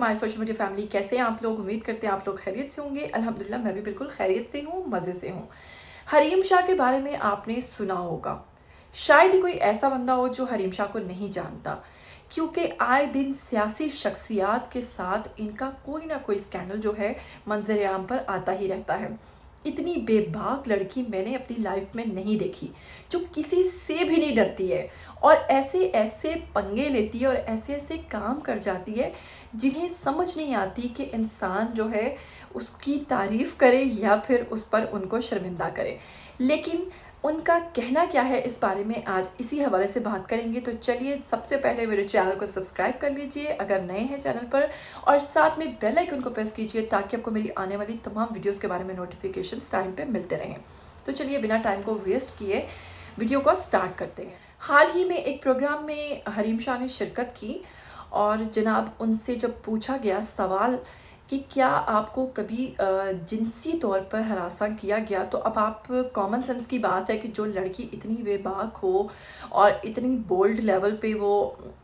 My social media family, कैसे हैं आप लोग? उम्मीद करते हैं आप लोग खैरियत से होंगे। अल्हम्दुलिल्लाह मैं भी बिल्कुल खैरियत से हूँ, मज़े से हूँ। हरीम शाह के बारे में आपने सुना होगा, शायद ही कोई ऐसा बंदा हो जो हरीम शाह को नहीं जानता, क्योंकि आए दिन सियासी शख्सियात के साथ इनका कोई ना कोई स्कैंडल जो है मंजर आम पर आता ही रहता है। इतनी बेबाक लड़की मैंने अपनी लाइफ में नहीं देखी, जो किसी से भी नहीं डरती है और ऐसे ऐसे पंगे लेती है और ऐसे ऐसे काम कर जाती है जिन्हें समझ नहीं आती कि इंसान जो है उसकी तारीफ़ करे या फिर उस पर उनको शर्मिंदा करे। लेकिन उनका कहना क्या है इस बारे में आज इसी हवाले से बात करेंगे। तो चलिए, सबसे पहले मेरे चैनल को सब्सक्राइब कर लीजिए अगर नए हैं चैनल पर, और साथ में बेल आइकन को प्रेस कीजिए ताकि आपको मेरी आने वाली तमाम वीडियोस के बारे में नोटिफिकेशंस टाइम पे मिलते रहें। तो चलिए, बिना टाइम को वेस्ट किए वीडियो को स्टार्ट करते हैं। हाल ही में एक प्रोग्राम में हरीम शाह ने शिरकत की और जनाब उनसे जब पूछा गया सवाल कि क्या आपको कभी जिनसी तौर पर हरासा किया गया, तो अब आप कॉमन सेंस की बात है कि जो लड़की इतनी बेबाक हो और इतनी बोल्ड लेवल पे वो,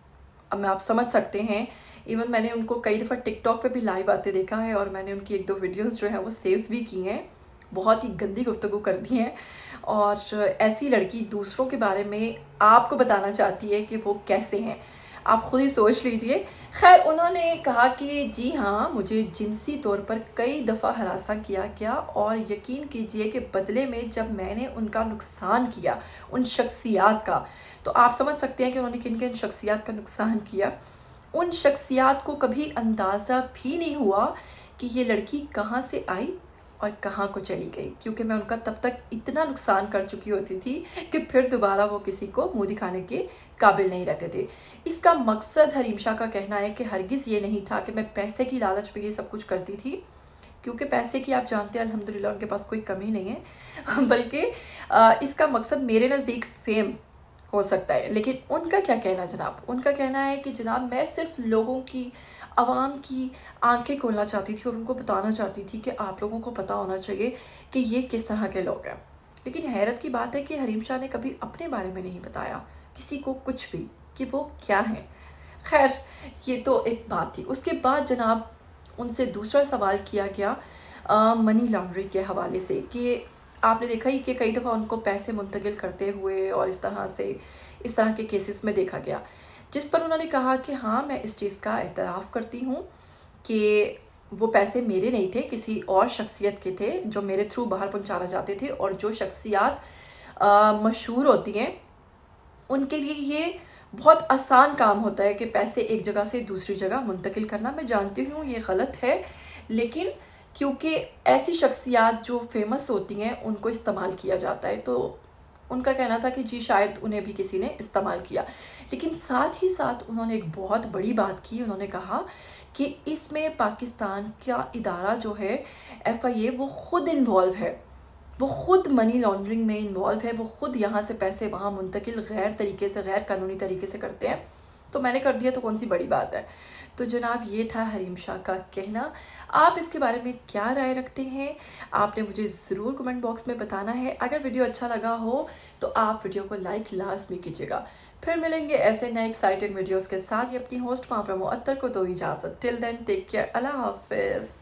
अब आप समझ सकते हैं। इवन मैंने उनको कई दफ़ा टिकटॉक पे भी लाइव आते देखा है और मैंने उनकी एक दो वीडियोस जो है वो सेव भी की हैं। बहुत ही गंदी गुफ्तगू कर दी हैं और ऐसी लड़की दूसरों के बारे में आपको बताना चाहती है कि वो कैसे हैं, आप खुद ही सोच लीजिए। खैर, उन्होंने कहा कि जी हाँ, मुझे जिनसी तौर पर कई दफ़ा हरासा किया गया और यकीन कीजिए कि बदले में जब मैंने उनका नुकसान किया, उन शख्सियात का, तो आप समझ सकते हैं कि उन्होंने किन किन शख्सियात का नुकसान किया। उन शख्सियात को कभी अंदाज़ा भी नहीं हुआ कि ये लड़की कहाँ से आई और कहाँ को चली गई, क्योंकि मैं उनका तब तक इतना नुकसान कर चुकी होती थी कि फिर दोबारा वो किसी को मुँह दिखाने के काबिल नहीं रहते थे। इसका मकसद हरीम शाह का कहना है कि हरगिज़ ये नहीं था कि मैं पैसे की लालच में ये सब कुछ करती थी, क्योंकि पैसे की आप जानते हैं अल्हम्दुलिल्लाह उनके पास कोई कमी नहीं है, बल्कि इसका मकसद मेरे नज़दीक फेम हो सकता है। लेकिन उनका क्या कहना जनाब, उनका कहना है कि जनाब मैं सिर्फ लोगों की, आवाम की आंखें खोलना चाहती थी और उनको बताना चाहती थी कि आप लोगों को पता होना चाहिए कि ये किस तरह के लोग हैं। लेकिन हैरत की बात है कि हरीम शाह ने कभी अपने बारे में नहीं बताया किसी को कुछ भी कि वो क्या है। खैर, ये तो एक बात थी। उसके बाद जनाब उनसे दूसरा सवाल किया गया मनी लॉन्ड्रिंग के हवाले से कि आपने देखा ही कि कई दफ़ा उनको पैसे मुंतकिल करते हुए और इस तरह के केसेस में देखा गया, जिस पर उन्होंने कहा कि हाँ, मैं इस चीज़ का एतराफ़ करती हूँ कि वो पैसे मेरे नहीं थे, किसी और शख्सियत के थे जो मेरे थ्रू बाहर पहुँचाना चाहते थे। और जो शख्सियात मशहूर होती हैं उनके लिए ये बहुत आसान काम होता है कि पैसे एक जगह से दूसरी जगह मुंतकिल करना। मैं जानती हूँ ये गलत है, लेकिन क्योंकि ऐसी शख्सियात जो फेमस होती हैं उनको इस्तेमाल किया जाता है, तो उनका कहना था कि जी शायद उन्हें भी किसी ने इस्तेमाल किया। लेकिन साथ ही साथ उन्होंने एक बहुत बड़ी बात की। उन्होंने कहा कि इसमें पाकिस्तान का इदारा जो है FIA, वो खुद इन्वॉल्व है, वो खुद मनी लॉन्ड्रिंग में इन्वॉल्व है, वो खुद यहाँ से पैसे वहाँ मुंतकिल गैर तरीके से, गैर कानूनी तरीके से करते हैं। तो मैंने कर दिया तो कौन सी बड़ी बात है। तो जनाब ये था हरीम शाह का कहना। आप इसके बारे में क्या राय रखते हैं, आपने मुझे ज़रूर कमेंट बॉक्स में बताना है। अगर वीडियो अच्छा लगा हो तो आप वीडियो को लाइक लाजमी कीजिएगा। फिर मिलेंगे ऐसे नए एक्साइटिंग वीडियोज़ के साथ। ये अपनी होस्ट माँ मुअत्तर को दो इजाज़त। टिल देन टेक केयर, अल्लाह हाफिज़।